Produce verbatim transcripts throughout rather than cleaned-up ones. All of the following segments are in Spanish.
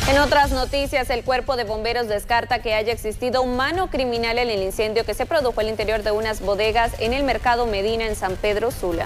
En otras noticias, el Cuerpo de Bomberos descarta que haya existido mano criminal en el incendio que se produjo al interior de unas bodegas en el Mercado Medina en San Pedro Sula.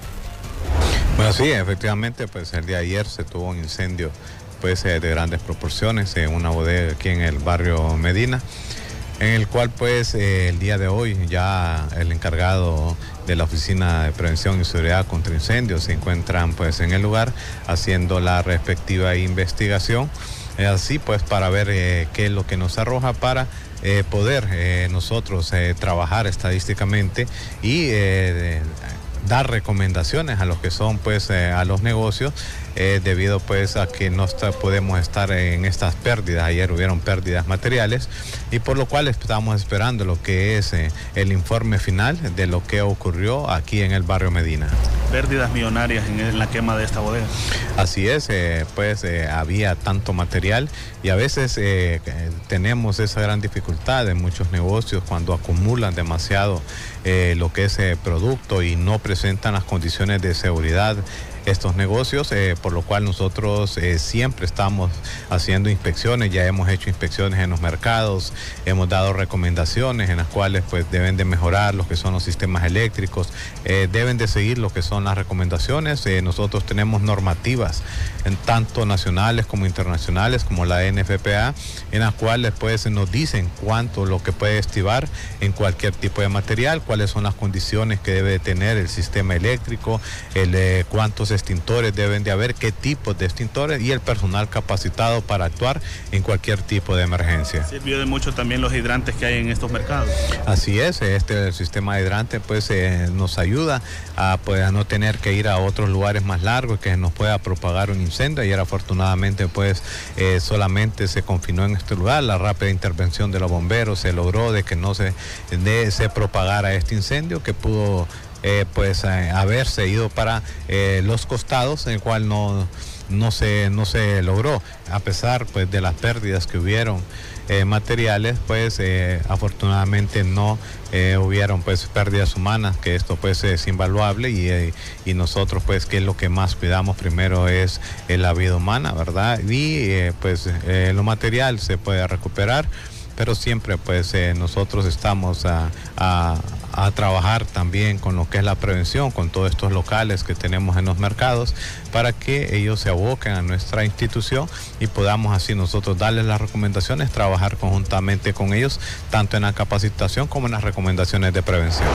Bueno, sí, efectivamente, pues el día de ayer se tuvo un incendio pues, de grandes proporciones en una bodega aquí en el barrio Medina, en el cual pues eh, el día de hoy ya el encargado de la Oficina de Prevención y Seguridad contra Incendios se encuentran pues en el lugar haciendo la respectiva investigación, eh, así pues para ver eh, qué es lo que nos arroja para eh, poder eh, nosotros eh, trabajar estadísticamente y eh, dar recomendaciones a los que son pues eh, a los negocios eh, debido pues a que no está, podemos estar en estas pérdidas. Ayer hubieron pérdidas materiales y por lo cual estamos esperando lo que es eh, el informe final de lo que ocurrió aquí en el barrio Medina. Pérdidas millonarias en, en la quema de esta bodega. Así es, eh, pues eh, había tanto material y a veces eh, tenemos esa gran dificultad en muchos negocios cuando acumulan demasiado eh, lo que es eh, producto y no presentan las condiciones de seguridad estos negocios, eh, por lo cual nosotros eh, siempre estamos haciendo inspecciones, ya hemos hecho inspecciones en los mercados, hemos dado recomendaciones en las cuales pues deben de mejorar lo que son los sistemas eléctricos, eh, deben de seguir lo que son las recomendaciones. Eh, nosotros tenemos normativas en tanto nacionales como internacionales como la N F P A, en las cuales pues nos dicen cuánto lo que puede estivar en cualquier tipo de material, cuáles son las condiciones que debe tener el sistema eléctrico, el eh, cuántos extintores deben de haber, qué tipos de extintores y el personal capacitado para actuar en cualquier tipo de emergencia. Sirvió de mucho también los hidrantes que hay en estos mercados. Así es, este el sistema de hidrante pues eh, nos ayuda a, pues, a no tener que ir a otros lugares más largos que nos pueda propagar un incendio. Ayer afortunadamente pues eh, solamente se confinó en este lugar, la rápida intervención de los bomberos se logró de que no se, de, se propagara este incendio que pudo Eh, pues eh, haberse ido para eh, los costados, en el cual no, no, se, no se logró, a pesar pues de las pérdidas que hubieron eh, materiales, pues eh, afortunadamente no eh, hubieron pues pérdidas humanas, que esto pues es invaluable y, eh, y nosotros pues que es lo que más cuidamos primero es eh, la vida humana, ¿verdad? Y eh, pues eh, lo material se puede recuperar, pero siempre pues eh, nosotros estamos a, a, a trabajar también con lo que es la prevención, con todos estos locales que tenemos en los mercados, para que ellos se aboquen a nuestra institución y podamos así nosotros darles las recomendaciones, trabajar conjuntamente con ellos, tanto en la capacitación como en las recomendaciones de prevención.